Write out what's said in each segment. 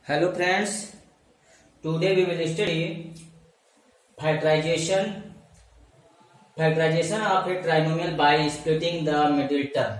Hello friends, today we will study factorization of a trinomial by splitting the middle term.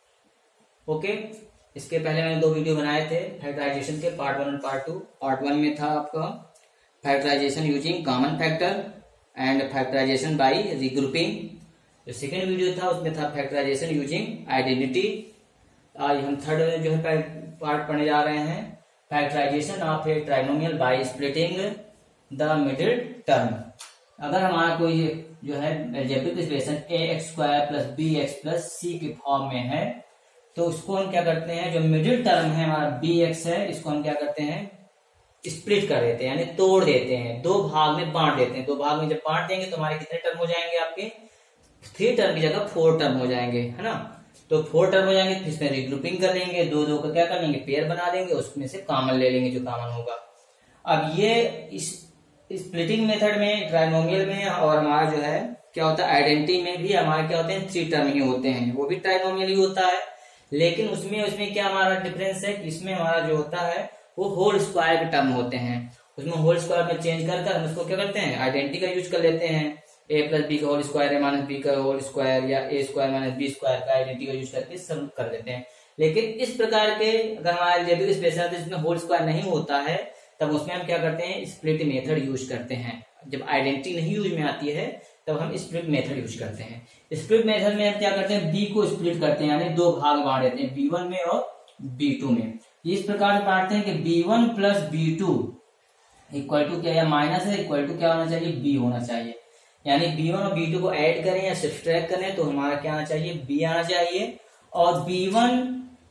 Okay इसके पहले मैंने दो video बनाए थे फैक्टराइजेशन के पार्ट 1 और पार्ट 2। पार्ट 1 में था आपका factorization using common factor and factorization by regrouping. जो सेकेंड वीडियो था उसमें था फैक्टराइजेशन यूजिंग आइडेंटिटी। आज हम थर्ड जो है पार्ट पढ़ने जा रहे हैं factorization of a trinomial by splitting the middle term. अगर हमारा कोई जो है algebraic expression ax² plus bx plus c के फॉर्म में है तो उसको हम क्या करते हैं, जो मिडिल टर्म है हमारा bx है, इसको हम क्या करते हैं, स्प्लिट कर देते हैं, यानी तोड़ देते हैं, दो भाग में बांट देते हैं। दो भाग में जब बांट देंगे तो हमारे कितने टर्म हो जाएंगे, आपके 3 टर्म की जगह 4 टर्म हो जाएंगे, है ना। तो 4 टर्म हो जाएंगे, फिर इसमें रिग्रुपिंग कर लेंगे, दो दो का क्या कर लेंगे, पेयर बना देंगे, उसमें से कॉमन ले लेंगे जो कॉमन होगा। अब ये इस स्प्लिटिंग मेथड में, ट्राइनोमियल में और हमारा जो है क्या होता है आइडेंटिटी में भी हमारे क्या होते हैं 3 टर्म ही होते हैं। वो भी ट्राइनोमियल ही होता है, लेकिन उसमें क्या हमारा डिफरेंस है कि इसमें हमारा जो होता है वो होल स्क्वायर के टर्म होते हैं। उसमें होल स्क्वायर में चेंज कर हम उसको क्या करते हैं, आइडेंटिटी का यूज कर लेते हैं। a प्लस बी का होल स्क्वायर है माइनस बी का होल स्क्वायर, या a² माइनस बी स्क्वायर का आइडेंटिटी का यूज करके सब कर लेते हैं। लेकिन इस प्रकार के अगर हमारा अलजेब्रिक एक्सप्रेशन है जिसमें होल स्क्वायर नहीं होता है तब उसमें हम क्या करते हैं, स्प्लिट मेथड यूज करते हैं। जब आइडेंटिटी नहीं यूज में आती है तब हम स्प्लिट मेथड यूज करते हैं। स्प्लिट मेथड में हम क्या करते हैं, बी को स्प्लिट करते हैं, यानी दो भाग बांट देते हैं, b1 में और b2 में। इस प्रकार बांटते हैं कि b1 plus b2 equal to क्या, या माइनस है इक्वल टू क्या होना चाहिए, b होना चाहिए। यानी b1 और b2 को ऐड करें या सब्ट्रैक्ट करें तो हमारा क्या आना चाहिए, b आना चाहिए। और b1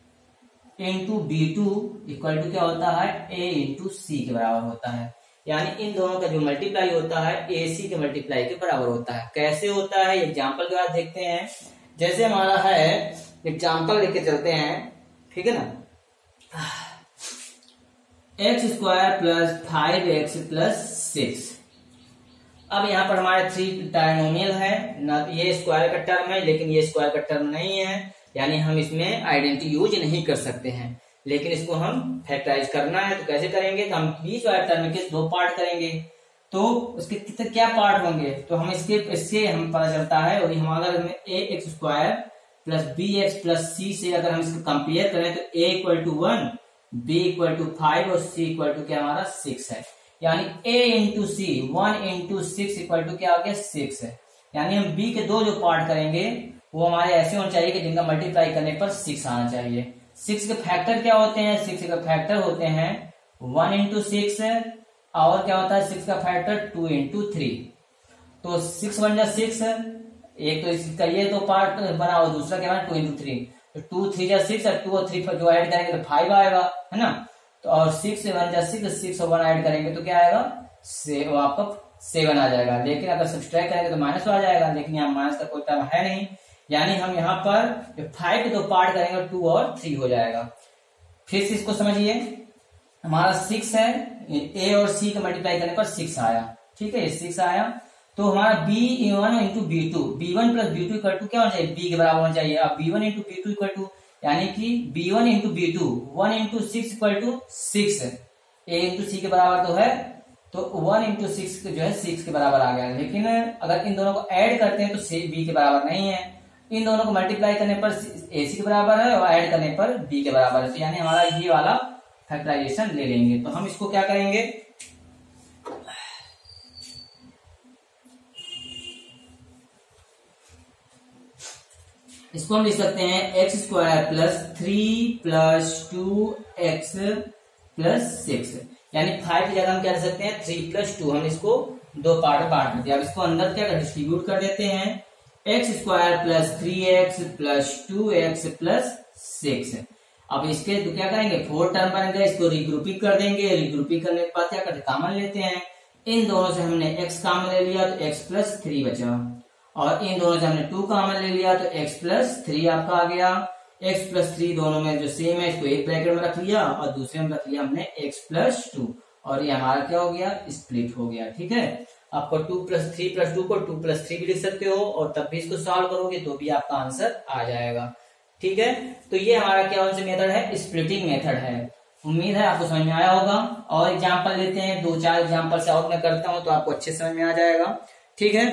into b2 equal to क्या होता है, a इंटू c के बराबर होता है। यानी इन दोनों का जो मल्टीप्लाई होता है ac के मल्टीप्लाई के बराबर होता है। कैसे होता है एग्जाम्पल के बाद देखते हैं। जैसे हमारा है एग्जाम्पल लेके चलते हैं, ठीक है ना। x² plus 5x plus 6। अब यहाँ पर हमारे 3 ट्राइनोमियल है ना, ये स्क्वायर का टर्म है लेकिन ये स्क्वायर का टर्म नहीं है, यानी हम इसमें आइडेंटिटी यूज नहीं कर सकते हैं। लेकिन इसको हम फैक्टराइज करना है तो कैसे करेंगे, तो हम बीच वाले टर्म के 2 पार्ट करेंगे। तो उसके कितने क्या पार्ट होंगे, तो हम इससे हम पता चलता है, और हमारा ax² plus bx plus c से अगर हम इसको कंपेयर करें तो a equal to 1, b equal to 5 और c इक्वल टू क्या हमारा 6 है। यानी a into C 1 into 6 equal to क्या हो गया 6 है। यानी हम b के 2 जो पार्ट करेंगे वो हमारे ऐसे होने चाहिए कि जिनका मल्टीप्लाई करने पर 6 आना चाहिए। 6 के फैक्टर क्या होते हैं, 6 के फैक्टर होते हैं 1 इंटू 6 और क्या होता है 6 का फैक्टर 2 इंटू 3। तो 6 बन जा 6, एक तो इसका ये तो पार्ट बना और दूसरा क्या बना 2 इंटू 3। तो 2 3 जा 6 और 2 और 3 जो ऐड करेंगे तो 5 आएगा, है ना। तो और 6 1 जा 6, 6 और 1 ऐड करेंगे तो क्या आएगा, वो आपका 7 आ जाएगा। लेकिन अगर सब्ट्रैक्ट करेंगे तो माइनस आ जाएगा, लेकिन यहाँ माइनस का कोई टर्म है नहीं। यानी हम यहाँ पर 5 के 2 पार्ट करेंगे 2 और 3 हो जाएगा। फिर से इसको समझिए, हमारा 6 है, a और c का मल्टीप्लाई करने पर 6 आया, ठीक है, 6 आया। तो हमारा b1 into b2, b1 plus b2 equal to क्या होना चाहिए, b के बराबर होना चाहिए। अब b1 into b2 equal to, यानी कि b1 into b2 1 into 6 equal to 6, a into c के बराबर तो है, तो 1 इंटू 6 जो है 6 के बराबर आ गया। लेकिन अगर इन दोनों को ऐड करते हैं तो b के बराबर नहीं है। इन दोनों को मल्टीप्लाई करने पर ac के बराबर है और ऐड करने पर b के बराबर है। तो यानी हमारा ये वाला फैक्टराइजेशन ले लेंगे। तो हम इसको क्या करेंगे, इसको हम लिख सकते हैं x² plus 3 plus 2x plus 6। यानी 5 की जगह हम क्या लिख सकते हैं 3 प्लस 2। हम इसको 2 पार्ट में बांट देते हैं। अब इसको अंदर क्या डिस्ट्रीब्यूट कर देते हैं, x² plus 3x plus 2x plus 6। अब इसके तो क्या करेंगे 4 टर्म बनेंगे, इसको रिग्रुपिंग कर देंगे। रिग्रुपिंग करने के बाद क्या करते हैं, कॉमन लेते हैं। इन दोनों से हमने x कॉमन ले लिया तो x प्लस 3 बचा, और इन दोनों से हमने 2 कॉमन ले लिया तो x प्लस 3 आपका आ गया। x प्लस 3 दोनों में जो सेम है इसको एक ब्रैकेट में रख लिया और दूसरे में रख लिया हमने x प्लस 2, और ये हमारा क्या हो गया, स्प्लिट हो गया, ठीक है। आपको 2 प्लस 3 प्लस 2 को 2 प्लस 3 भी लिख सकते हो, और तब भी इसको सॉल्व करोगे तो भी आपका आंसर आ जाएगा, ठीक है। तो ये हमारा क्या कौन सा मेथड है, स्प्लिटिंग मेथड है। उम्मीद है आपको समझ में आया होगा। और एग्जाम्पल लेते हैं, 2-4 एग्जाम्पल से और मैं करता हूं तो आपको अच्छे समझ में आ जाएगा। ठीक है,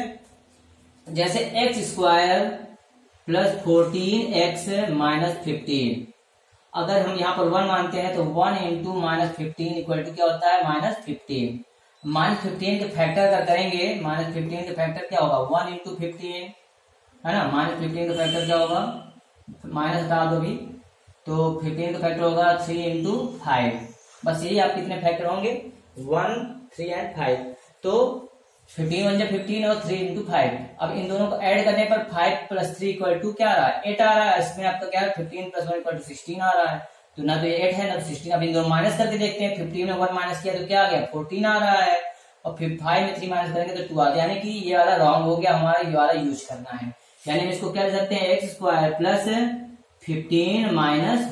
जैसे x square plus 14x minus 15, अगर हम यहाँ पर 1 मानते हैं तो 1 इंटू माइनस 15 इक्वल टू क्या होता है -15। -15 के फैक्टर अगर करेंगे, -15 के फैक्टर क्या होगा 1 इंटू 15 है ना। -15 का फैक्टर क्या होगा, माइनस हटा दो भी, तो 15 का फैक्टर होगा 3 इंटू 5। बस यही आप कितने फैक्टर होंगे 1, 3 एंड 5। तो 15 1 15 और 3 इंटू 5। अब इन दोनों को ऐड करने पर 5 प्लस 3 इक्वल टू क्या आ रहा है 8 आ रहा है। इसमें आपका क्या है 15 प्लस 1 इक्वल टू 16 आ रहा है। तो ना तो ये 8 है ना तो 16। अब इन दोनों माइनस करके देखते हैं, 15 में 1 माइनस किया तो क्या आ गया 14 आ रहा है, और फिर 5 में 3 माइनस करेंगे तो 2 आ गया। यानी कि ये वाला रॉन्ग हो गया हमारा, ये वाला यूज करना है। यानी हम इसको क्या लिख सकते हैं x square plus 15 minus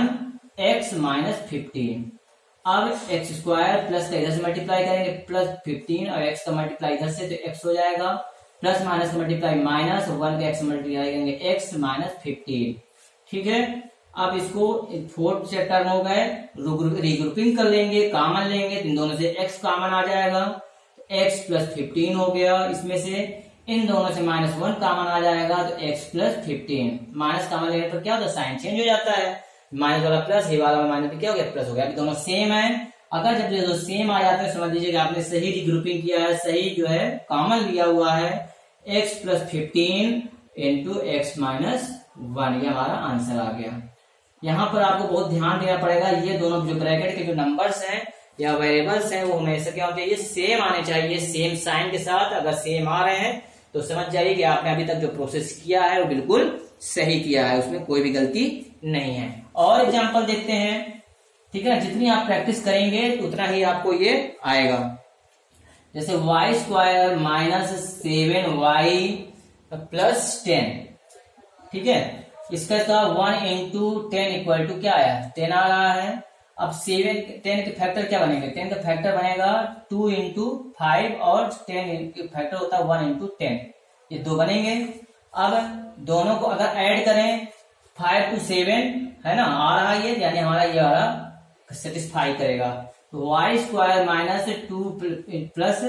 1x minus 15। अब एक्स स्क्वायर प्लस का इधर से मल्टीप्लाई करेंगे प्लस 15 और एक्स का मल्टीप्लाई इधर से तो एक्स हो जाएगा, प्लस माइनस का मल्टीप्लाई माइनस 1 का एक्स मल्टीप्लाई करेंगे एक्स माइनस 15। ठीक है, अब इसको 4th से टर्म हो गए, रिग्रुपिंग कर लेंगे, कॉमन लेंगे तो इन दोनों से एक्स कॉमन आ जाएगा, एक्स प्लस 15 हो गया। इसमें से इन दोनों से -1 कॉमन आ जाएगा तो x प्लस 15। माइनस कॉमन लेने पर क्या होता है साइन चेंज हो जाता है, माइनस वाला प्लस, ये वाला माइनस क्या हो गया प्लस हो गया। दोनों सेम है, अगर जब ये दो सेम आ जाते हैं समझ लीजिएगा आपने सही रिग्रुपिंग किया है, सही जो है कॉमन लिया हुआ है। x plus 15 into x minus 1, ये हमारा आंसर आ गया। यहाँ पर आपको बहुत ध्यान देना पड़ेगा, ये दोनों जो ब्रैकेट के जो नंबर्स हैं या वेरिएबल्स हैं वो हमेशा क्या होना चाहिए सेम आने चाहिए, सेम साइन के साथ। अगर सेम आ रहे हैं तो समझ जाइए कि आपने अभी तक जो प्रोसेस किया है वो बिल्कुल सही किया है, उसमें कोई भी गलती नहीं है। और एग्जांपल देखते हैं, ठीक है, जितनी आप प्रैक्टिस करेंगे उतना ही आपको ये आएगा। जैसे Y square minus 7y plus 10, ठीक है, इसका 1 इंटू 10 इक्वल टू क्या आया 10 आ रहा है। अब 10 के फैक्टर क्या बनेंगे, 10 का फैक्टर बनेगा 2 इंटू 5 और 10 के फैक्टर होता है 1 इंटू 10, ये दो बनेंगे। अब दोनों को अगर ऐड करें 5 to 7 है ना, आ रहा है ये, यानी हमारा ये वाला सेटिस्फाई करेगा। तो y square minus 2 plus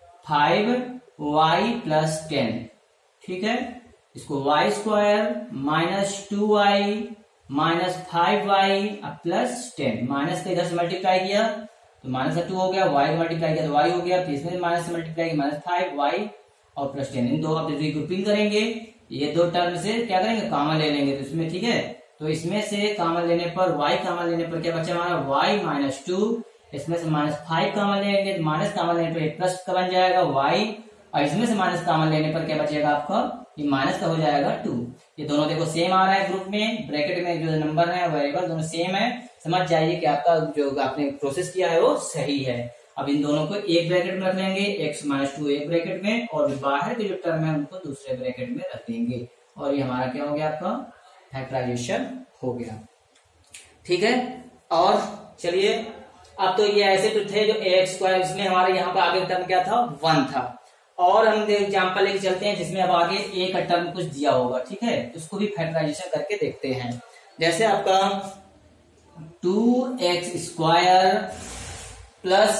5y plus 10, ठीक है, इसको y square minus 2y minus 5y plus 10, minus का इधर से मल्टीप्लाई किया तो माइनस का 2 हो गया, y को मल्टीप्लाई किया तो y हो गया, फिर इसमें माइनस से मल्टीप्लाई किया माइनस 5y और प्लस 10। इन दो अब रिग्रुपिंग करेंगे, ये दो टर्म से क्या करेंगे कॉमन ले लेंगे तो इसमें, ठीक है, तो इसमें से कॉमन लेने पर y कॉमन लेने पर क्या बचा हमारा y माइनस 2, इसमें से -5 कॉमन लेंगे तो माइनस कॉमन लेने पर प्लस का बन जाएगा y, और इसमें से माइनस कॉमन लेने पर क्या बचेगा आपका ये माइनस का हो जाएगा 2। ये दोनों देखो सेम आ रहा है ग्रुप में, ब्रैकेट में जो नंबर है वेरिएबल दोनों सेम है। समझ जाइए कि आपका जो आपने प्रोसेस किया है वो सही है। अब इन दोनों को एक ब्रैकेट में रख लेंगे, x माइनस 2 एक ब्रैकेट में, और बाहर के जो टर्म है उनको दूसरे ब्रैकेट में रख देंगे, और ये हमारा क्या हो गया आपका फैक्टराइजेशन हो गया। ठीक है, और चलिए अब तो ये ऐसे तो थे जो ax स्क्वायर, इसमें हमारे यहाँ पर आगे टर्म क्या था 1 था, और हम एग्जाम्पल लेके चलते हैं जिसमें अब आगे a का टर्म कुछ दिया होगा, ठीक है, उसको भी फैक्टराइजेशन करके देखते हैं। जैसे आपका 2x square plus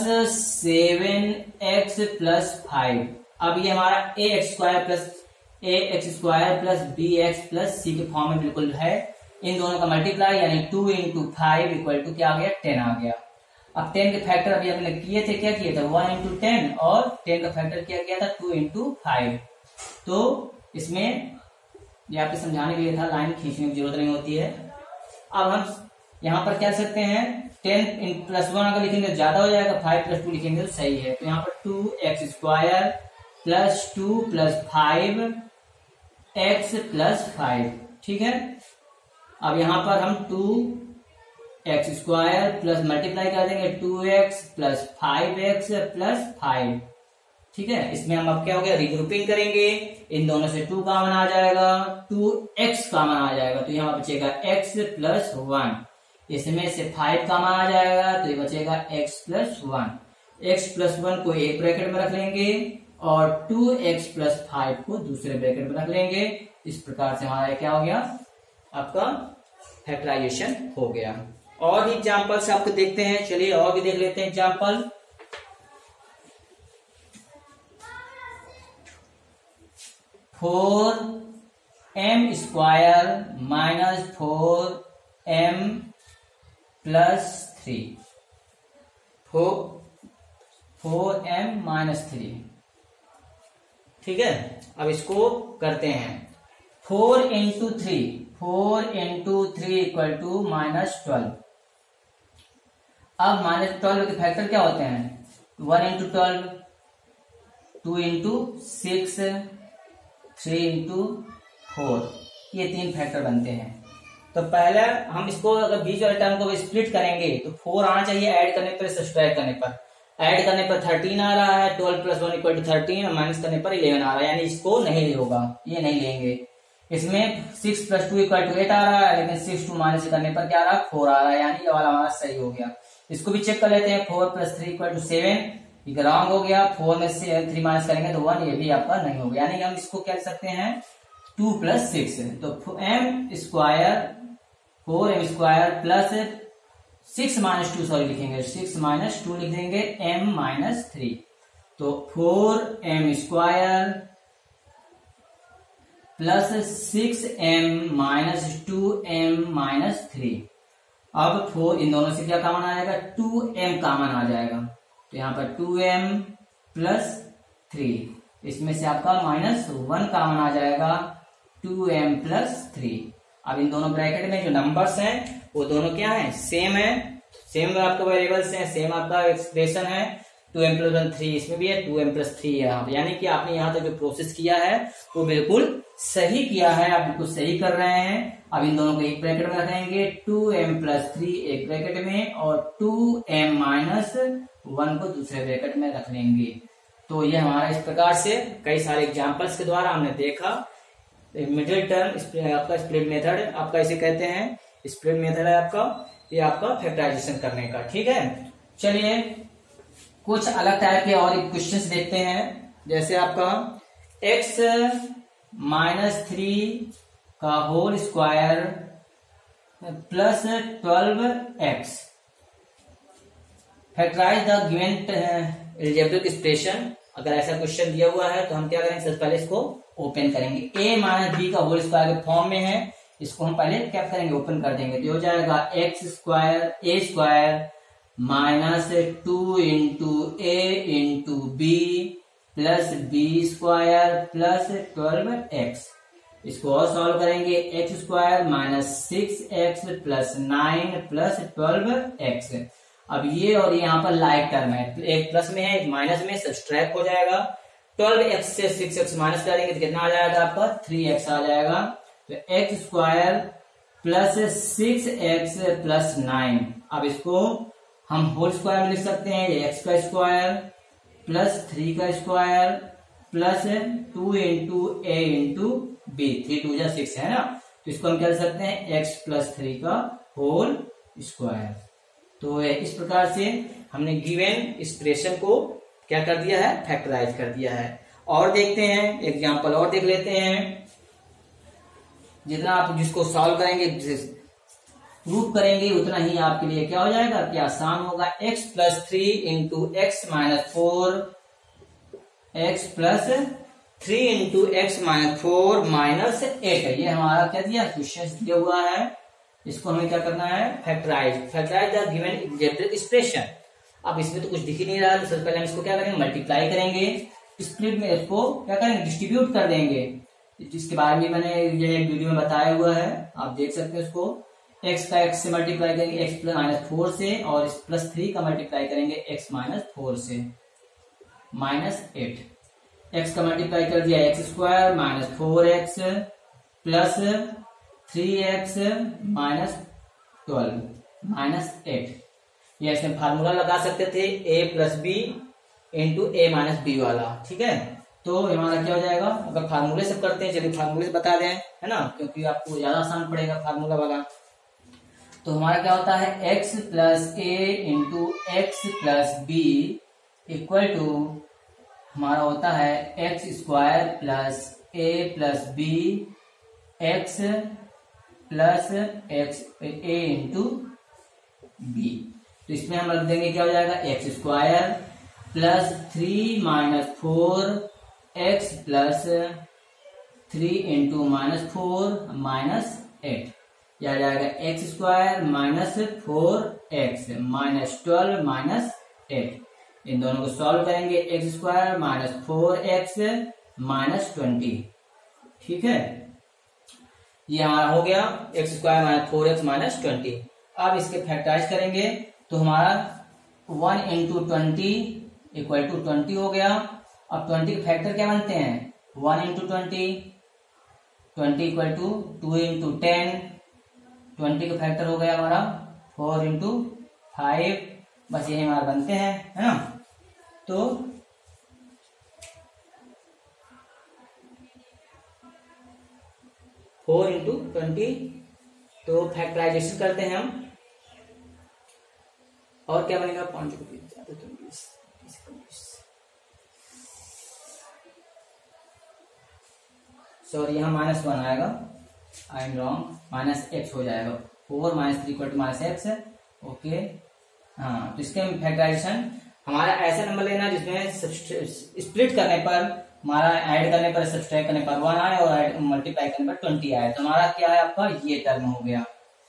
7x plus 5, अब ये हमारा ax square plus bx plus c के फॉर्म में बिल्कुल है। इन दोनों का मल्टीप्लाई यानी 2 इंटू 5 इक्वल टू क्या आ गया 10 आ गया। अब 10 के फैक्टर अभी हमने किए थे, क्या किए थे 1 इंटू 10, और 10 का फैक्टर क्या किया था 2 इंटू 5। तो इसमें ये आपके समझाने के लिए था, लाइन खींचने की जरूरत नहीं होती है। अब हम यहाँ पर क्या सकते हैं 10 प्लस 1 अगर लिखेंगे तो ज्यादा हो जाएगा, 5 प्लस 2 लिखेंगे तो सही है। तो यहाँ पर 2x square plus 2 plus 5x plus 5, ठीक है। अब यहाँ पर हम 2x स्क्वायर प्लस मल्टीप्लाई कर देंगे 2x प्लस 5x प्लस 5, ठीक है। इसमें हम अब क्या हो गया रिग्रुपिंग करेंगे, इन दोनों से 2 कॉमन आ जाएगा, 2x कॉमन आ जाएगा, तो यहाँ बचेगा x प्लस 1, इसमें से 5 कॉमन आ जाएगा तो ये बचेगा x प्लस 1। x प्लस 1 को एक ब्रैकेट में रख लेंगे और 2x प्लस 5 को दूसरे ब्रैकेट में रख लेंगे। इस प्रकार से हमारा क्या हो गया आपका फैक्टराइजेशन हो गया। और भी एग्जाम्पल्स आपको देखते हैं, चलिए और भी देख लेते हैं example. 4m square minus 4m plus 3, 4m minus 3, ठीक है। अब इसको करते हैं 4 इंटू 3, 4 इंटू 3 इक्वल टू -12। अब -12 के फैक्टर क्या होते हैं? 1 इंटू 12, 2 इंटू 6, 3 इंटू 4, ये 3 फैक्टर बनते हैं। तो पहले हम इसको अगर बीच वाले टर्म को स्प्लिट करेंगे तो 4 आना चाहिए ऐड करने पर, सब्सट्रैक्ट करने पर। ऐड करने पर 13 आ रहा है, 12 प्लस 1 इक्वल टू 13, और माइनस करने पर 11 आ रहा है, यानी इसको नहीं होगा, ये नहीं लेंगे। इसमें 6 प्लस 2 इक्वल टू 8 आ रहा है, लेकिन 6 टू माइनस करने पर क्या आ रहा है? 4 आ रहा है, यानी ये वाला हमारा सही हो गया। इसको भी चेक कर लेते हैं। 4 प्लस 3 इक्वल टू 7, ये रॉन्ग हो गया। 4 में से 3 माइनस करेंगे तो 1, ये भी आपका नहीं होगा, यानी हम इसको क्या लिख सकते हैं? 2 प्लस 6, तो m square 4m square plus 6 minus 2, sorry लिखेंगे 6 माइनस 2 लिख देंगे, m माइनस 3, तो 4m square plus 6m minus 2m minus 3। अब 4 इन दोनों से क्या कॉमन आएगा? 2m कॉमन आ जाएगा, तो यहाँ पर 2m प्लस 3, इसमें से आपका -1 कॉमन आ जाएगा, 2m प्लस 3। अब इन दोनों ब्रैकेट में जो नंबर्स हैं वो दोनों क्या है? सेम है, सेम आपका वेरिएबल्स हैं, सेम आपका एक्सप्रेशन है। 2m प्लस 1 3 इसमें भी है, 2m प्लस 3 है यहाँ पे, यानी कि आपने यहाँ तक जो प्रोसेस किया है वो बिल्कुल सही किया है, आप बिल्कुल सही कर रहे हैं। अब इन दोनों को एक ब्रैकेट में रखेंगे, 2m प्लस 3 एक ब्रैकेट में और 2m माइनस 1 को दूसरे ब्रैकेट में रख लेंगे। तो ये हमारा इस प्रकार से कई सारे एग्जाम्पल्स के द्वारा हमने देखा मिडिल टर्म आपका स्प्लिट मेथड, आपका इसे कहते हैं स्प्लिट मेथड है आपका, ये आपका फैक्टराइजेशन करने का, ठीक है। चलिए कुछ अलग टाइप के और क्वेश्चंस देखते हैं, जैसे आपका x माइनस 3 का whole square plus 12x, factorize the given algebraic expression. अगर ऐसा क्वेश्चन दिया हुआ है तो हम क्या करेंगे? सबसे पहले इसको ओपन करेंगे। a माइनस बी का होल स्क्वायर के फॉर्म में है, इसको हम पहले क्या करेंगे? ओपन कर देंगे, तो हो जाएगा x square a square minus 2 into a into B plus B square plus 12x। इसको और सॉल्व करेंगे, x square minus 6x plus 9 plus 12x। अब ये और ये यहाँ पर लाइक टर्म है, एक प्लस में है एक माइनस में, सब्सट्रैक्ट हो जाएगा। 12x से 6x माइनस करेंगे तो कितना आ जाएगा आपका? 3x आ जाएगा। तो x square plus 6x plus 9, अब इसको हम होल स्क्वायर में लिख सकते हैं, ये x का स्क्वायर प्लस 3 का square plus 2 into a into B, 3 2 6 है ना, तो इसको हम क्या लिख सकते हैं? x प्लस 3 का होल स्क्वायर। तो इस प्रकार से हमने गिवन एक्सप्रेशन को क्या कर दिया है? फैक्टराइज कर दिया है। और देखते हैं एग्जांपल और देख लेते हैं। जितना आप जिसको सॉल्व करेंगे, प्रूफ करेंगे, उतना ही आपके लिए क्या हो जाएगा? कि आसान होगा। x plus 3 into x minus 4, x plus 3 into x minus 4 minus 8, ये हमारा क्या दिया? क्वेश्चन दिया हुआ है, इसको हमें क्या करना है? Factorize the given algebraic expression. अब इसमें तो कुछ दिख ही नहीं रहा, तो सबसे पहले हम इसको क्या करेंगे? मल्टीप्लाई करेंगे, स्प्लिट में इसको क्या करेंगे? डिस्ट्रीब्यूट कर देंगे, जिसके बारे में मैंने ये वीडियो में बताया हुआ है, आप देख सकते हैं। इसको x का x से मल्टीप्लाई करेंगे x प्लस माइनस 4 से, और इस प्लस 3 का मल्टीप्लाई करेंगे x माइनस 4 से, माइनस 8। x का मल्टीप्लाई कर दिया x square minus 4x plus 3x minus 12 minus 8। ये इसमें फार्मूला लगा सकते थे a plus B into a minus B वाला, ठीक है। तो हमारा क्या हो जाएगा? अगर फार्मूले से करते हैं, चलिए फार्मूले से बता दें, है ना, क्योंकि आपको ज्यादा आसान पड़ेगा फार्मूला वाला। तो हमारा क्या होता है? x plus a into x plus B equal to हमारा होता है x square plus a plus B x plus x a into B. तो इसमें हम रख देंगे, क्या हो जाएगा, x square plus 3 minus 4x plus 3 into minus 4 minus 8, यह आ जाएगा x square minus 4x minus 12 minus 8। इन दोनों को सॉल्व करेंगे, x square minus 4x minus 20, ठीक है, ये हमारा हो गया x square minus 4x minus 20। अब इसके फैक्टराइज करेंगे तो हमारा 1 इंटू 20 इक्वल टू 20 हो गया। अब 20 के फैक्टर क्या बनते हैं, 1 इंटू 20 इक्वल टू 2 इंटू 10, 20 का फैक्टर हो गया हमारा 4 इंटू 5, बस यही हमारे बनते हैं, है ना। तो 4 इंटू 20, तो फैक्टराइजेशन करते हैं हम, और क्या बनेगा, 5 को 20, सॉरी यहाँ -1 आएगा, आई एम रॉन्ग, -x हो जाएगा, 4 minus 3 equal to -x, okay. हाँ, तो इसके फैक्टराइजेशन हमारा ऐसा नंबर लेना जिसमें स्प्लिट करने पर, हमारा ऐड करने पर, सब्सट्रैक्ट करने पर 1 आए और मल्टीप्लाई करने पर 20 आए। तो हमारा क्या है, आपका ये टर्म हो गया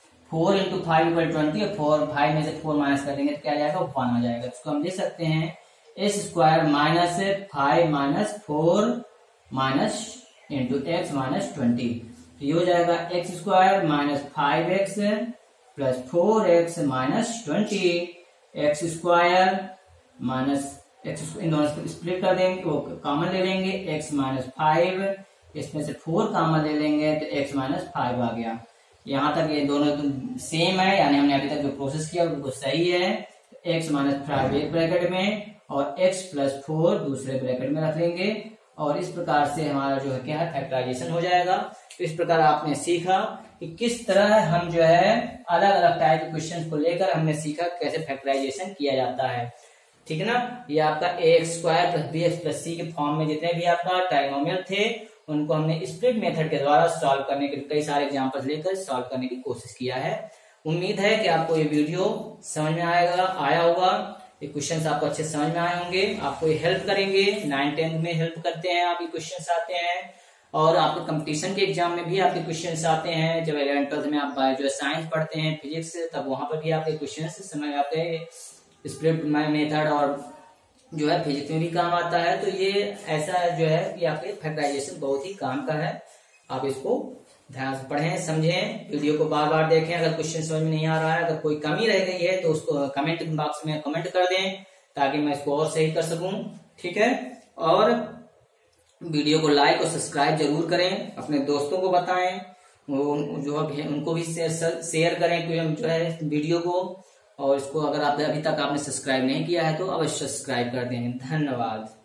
4 इंटू 5 इक्वल 20, 5 में से 4 माइनस कर देंगे तो क्या आ जाएगा, 1 आ जाएगा। इसको हम लिख सकते हैं S square minus 5 minus 4 minus into x minus 20, तो ये हो जाएगा x square minus 5x plus 4x minus 20, x square minus x, इन दोनों को स्प्लिट कर देंगे, वो कॉमन ले लेंगे, x माइनस 5, इसमें से 4 कॉमन ले लेंगे तो x माइनस 5 आ गया। यहाँ तक ये दोनों तो सेम है, यानी हमने अभी तक जो प्रोसेस किया वो सही है। x माइनस 5 एक ब्रैकेट में और x प्लस 4 दूसरे ब्रैकेट में रख लेंगे, और इस प्रकार से हमारा जो है क्या है, फैक्टराइजेशन हो जाएगा। तो इस प्रकार आपने सीखा कि किस तरह हम जो है अलग अलग टाइप के क्वेश्चन को लेकर हमने सीखा कैसे फैक्टराइजेशन किया जाता है, ठीक है ना। ये आपका ax square plus bx plus c के फॉर्म में जितने भी आपका ट्राइनोमियल थे उनको हमने स्प्लिट मेथड के द्वारा सॉल्व करने के कई सारे एग्जांपल्स लेकर सॉल्व करने की कोशिश किया है। उम्मीद है कि आपको ये वीडियो समझ में आया होगा, ये क्वेश्चंस आपको अच्छे समझ में आए होंगे, आपको ये हेल्प करेंगे, 9th-10th में हेल्प करते हैं, आपके क्वेश्चंस आते हैं, और आपके कंपटीशन के एग्जाम में भी आपके क्वेश्चंस आते हैं। जब 11th-12th में आप जो है साइंस पढ़ते हैं, फिजिक्स, तब वहां पर भी आपके क्वेश्चंस समझ आते हैं, स्प्लिट मेथड और जो है फिजिक्स में भी काम आता है। तो ये ऐसा जो है कि आपके फैक्टराइजेशन बहुत ही काम का है, आप इसको ध्यान से पढ़ें, समझें, वीडियो को बार बार देखें। अगर क्वेश्चन समझ में नहीं आ रहा है, अगर कोई कमी रह गई है तो उसको कमेंट बॉक्स में कमेंट कर दें ताकि मैं इसको और सही कर सकूं, ठीक है। और वीडियो को लाइक और सब्सक्राइब जरूर करें, अपने दोस्तों को बताएं, वो जो है उनको भी शेयर करें जो है वीडियो को, और इसको अगर आप अभी तक आपने सब्सक्राइब नहीं किया है तो अवश्य सब्सक्राइब कर दें। धन्यवाद।